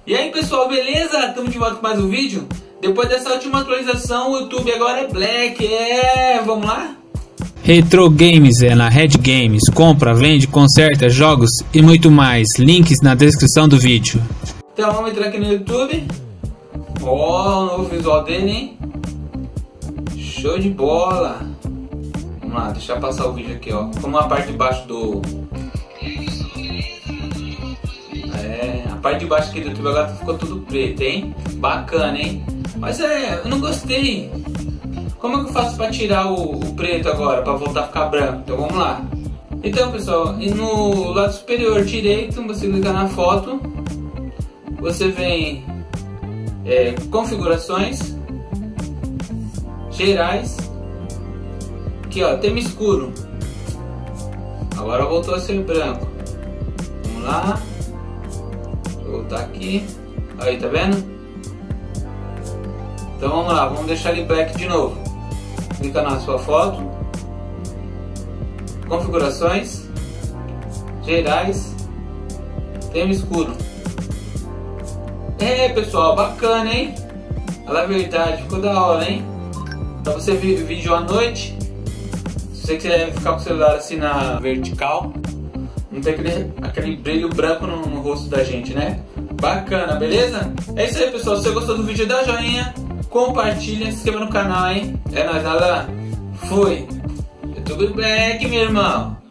E aí pessoal, beleza? Estamos de volta com mais um vídeo. Depois dessa última atualização, o YouTube agora é Black. Vamos lá? Retro Games é na Red Games. Compra, vende, conserta, jogos e muito mais. Links na descrição do vídeo. Então vamos entrar aqui no YouTube. Ó, o novo visual dele, hein? Show de bola. Vamos lá, deixa eu passar o vídeo aqui, ó. Como a parte de baixo do... a parte de baixo aqui do YouTube agora ficou tudo preto, hein? Bacana, hein? Mas eu não gostei. Como é que eu faço para tirar o preto agora, para voltar a ficar branco? Então vamos lá. Então pessoal, e no lado superior direito, você clica na foto. Você vem configurações, gerais. Aqui ó, tema escuro. Agora voltou a ser branco. Vamos lá. Vou voltar aqui. Aí, tá vendo? Então vamos lá, vamos deixar ele black de novo. Clica na sua foto, configurações, gerais, tema escuro. Pessoal, bacana, hein? Fala a verdade, ficou da hora, hein? Pra você ver vídeo à noite, se você quiser ficar com o celular assim na vertical, não tem aquele brilho branco no rosto da gente, né? Bacana, beleza? É isso aí pessoal, se você gostou do vídeo, dá joinha, compartilha, se inscreva no canal, hein? É nóis, nada. Fui. YouTube Black, meu irmão.